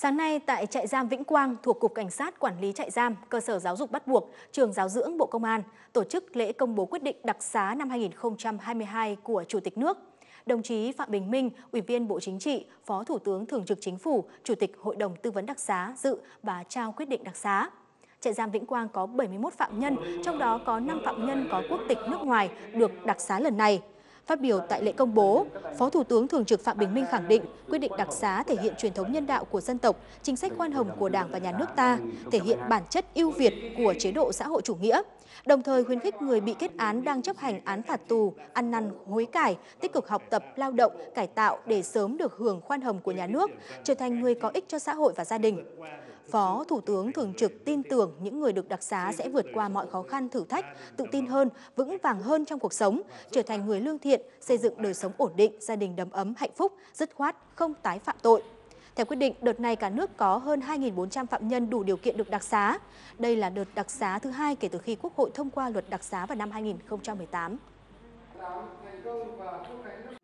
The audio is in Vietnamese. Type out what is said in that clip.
Sáng nay tại trại giam Vĩnh Quang thuộc Cục Cảnh sát Quản lý trại giam, cơ sở giáo dục bắt buộc, trường giáo dưỡng Bộ Công an tổ chức lễ công bố quyết định đặc xá năm 2022 của Chủ tịch nước. Đồng chí Phạm Bình Minh, Ủy viên Bộ Chính trị, Phó Thủ tướng Thường trực Chính phủ, Chủ tịch Hội đồng Tư vấn đặc xá dự và trao quyết định đặc xá. Trại giam Vĩnh Quang có 71 phạm nhân, trong đó có 5 phạm nhân có quốc tịch nước ngoài được đặc xá lần này. Phát biểu tại lễ công bố, Phó Thủ tướng Thường trực Phạm Bình Minh khẳng định quyết định đặc xá thể hiện truyền thống nhân đạo của dân tộc, chính sách khoan hồng của Đảng và Nhà nước ta, thể hiện bản chất ưu việt của chế độ xã hội chủ nghĩa, đồng thời khuyến khích người bị kết án đang chấp hành án phạt tù, ăn năn hối cải, tích cực học tập, lao động, cải tạo để sớm được hưởng khoan hồng của nhà nước, trở thành người có ích cho xã hội và gia đình. Phó Thủ tướng Thường trực tin tưởng những người được đặc xá sẽ vượt qua mọi khó khăn thử thách, tự tin hơn, vững vàng hơn trong cuộc sống, trở thành người lương thiện, xây dựng đời sống ổn định, gia đình đầm ấm, hạnh phúc, dứt khoát, không tái phạm tội. Theo quyết định, đợt này cả nước có hơn 2.400 phạm nhân đủ điều kiện được đặc xá. Đây là đợt đặc xá thứ hai kể từ khi Quốc hội thông qua luật đặc xá vào năm 2018.